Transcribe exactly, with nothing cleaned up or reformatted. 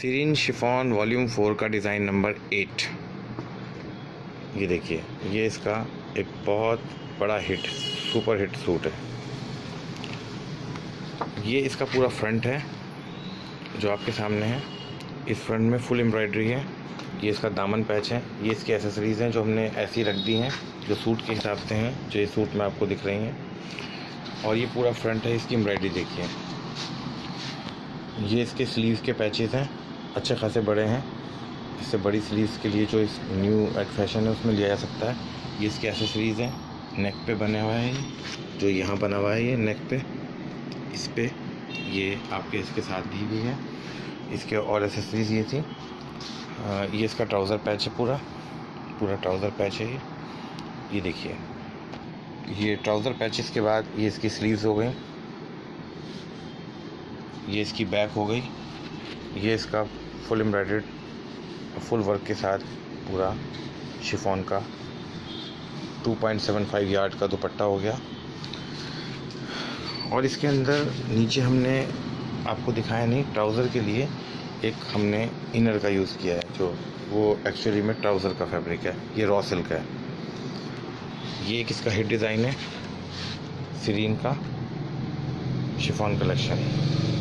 Serine chiffon volume four का design number eight. ये देखिए, ये इसका एक बहुत बड़ा हिट, सुपर हिट सूट है। ये इसका पूरा फ्रंट है जो आपके सामने है। इस फ्रंट में फुल एम्ब्रॉयडरी है। ये इसका दामन पैच है। ये इसकी एसेसरीज़ हैं जो हमने ऐसी रख दी हैं, जो सूट के हिसाब से हैं, जो ये सूट में आपको दिख रही हैं। और ये पूरा फ्रंट है। इसकी एम्ब्रॉयडरी देखिए। ये इसके स्लीव्स के पैचेस हैं, अच्छे खासे बड़े हैं। इससे बड़ी स्लीव्स के लिए जो इस न्यू एट फैशन है उसमें लिया जा सकता है। ये इसके एसेसरीज़ हैं। नेक पे बने हुआ है, ये जो यहाँ बना हुआ है, ये नेक पे, इस पे ये आपके इसके साथ दी हुई है। इसके और एसेसरीज़ ये थी। आ, ये इसका ट्राउज़र पैच है, पूरा पूरा ट्राउज़र पैच है ये ये देखिए। ये ट्राउज़र पैचेस के बाद ये इसकी स्लीव्स हो गई, ये इसकी बैक हो गई। ये इसका फुल एम्ब्रॉयडर्ड फुल वर्क के साथ पूरा शिफॉन का two point seven five yard का दुपट्टा हो गया। और इसके अंदर नीचे हमने आपको दिखाया नहीं, ट्राउज़र के लिए एक हमने इनर का यूज़ किया है, जो वो एक्चुअली में ट्राउज़र का फैब्रिक है। ये रॉ सिल्क है। ये एक इसका हिट डिज़ाइन है सीरीन का शिफॉन कलेक्शन।